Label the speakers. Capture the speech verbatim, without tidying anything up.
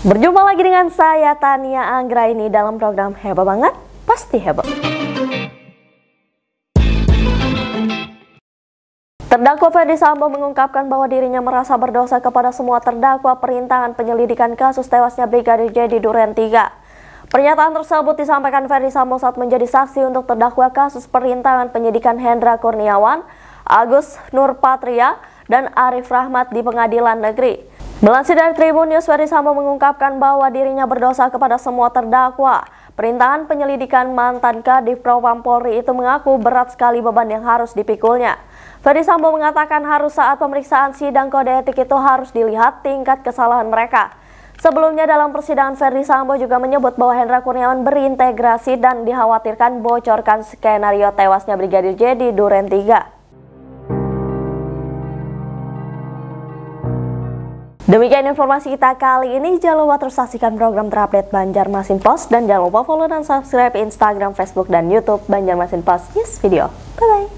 Speaker 1: Berjumpa lagi dengan saya Tania Anggraini dalam program Heboh Banget, Pasti Heboh. Terdakwa Ferdy Sambo mengungkapkan bahwa dirinya merasa berdosa kepada semua terdakwa perintangan penyelidikan kasus tewasnya Brigadir J di Duren tiga. Pernyataan tersebut disampaikan Ferdy Sambo saat menjadi saksi untuk terdakwa kasus perintangan penyidikan Hendra Kurniawan, Agus Nurpatria, dan Arif Rahmat di Pengadilan Negeri. Melansir dari Tribun News, Ferdy Sambo mengungkapkan bahwa dirinya berdosa kepada semua terdakwa. Perintangan penyelidikan mantan Kadif Propam Polri itu mengaku berat sekali beban yang harus dipikulnya. Ferdy Sambo mengatakan harus saat pemeriksaan sidang kode etik itu harus dilihat tingkat kesalahan mereka. Sebelumnya dalam persidangan, Ferdy Sambo juga menyebut bahwa Hendra Kurniawan berintegrasi dan dikhawatirkan bocorkan skenario tewasnya Brigadir J di Duren tiga. Demikian informasi kita kali ini. Jangan lupa terus saksikan program terupdate Banjarmasin Post dan jangan lupa follow dan subscribe Instagram, Facebook, dan YouTube Banjarmasin Post News Video. Bye bye.